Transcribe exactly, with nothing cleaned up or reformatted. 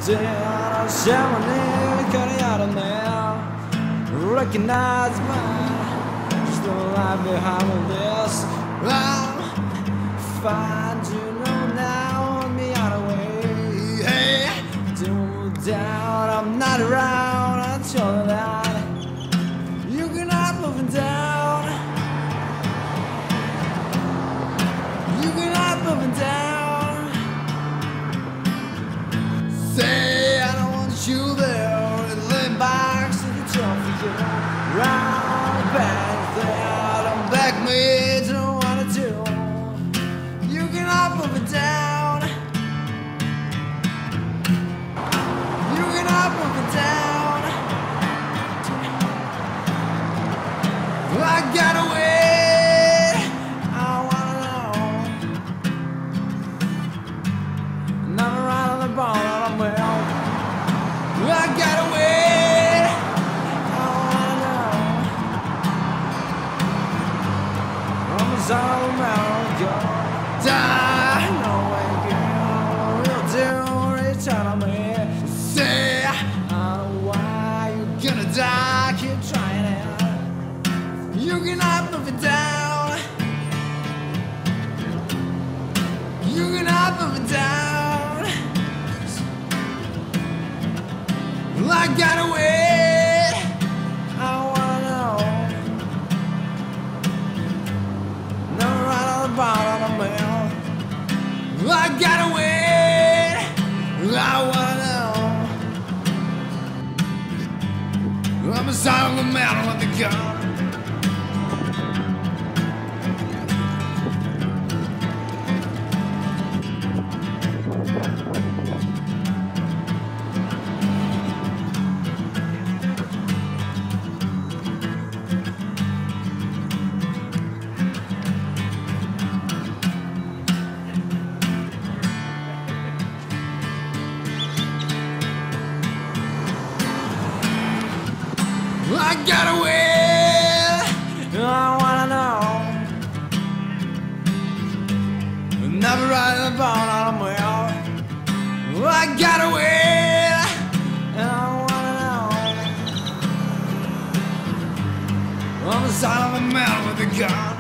down, shouting, cutting out of now. Recognize mine, just the lie behind all this. I'll find you know now, on me out of way. Hey, don't doubt I'm not around. I tell you that you cannot move it down. You cannot move it down. Say I don't want you there. It lay back to the top for you. Round back there, don't back me. Don't wanna do. You cannot move it down. You cannot move it down. I gotta wait. I wanna know. Never right on the ball on a wheel. I gotta wait. I wanna know. I'm a son of a mountain girl. Die, no way, girl. We'll do return on me. Say, I don't know why you're gonna die. Keep trying it. You cannot move it down. You cannot move it down. I gotta wait. I wanna know. Never right on the bottom of the mill. I gotta wait. I wanna know. I'm a side of the mountain with the gun. I gotta wait. I wanna know. Never ride the bone on a wheel. I gotta wait. I wanna know. On the side of a mountain with a gun.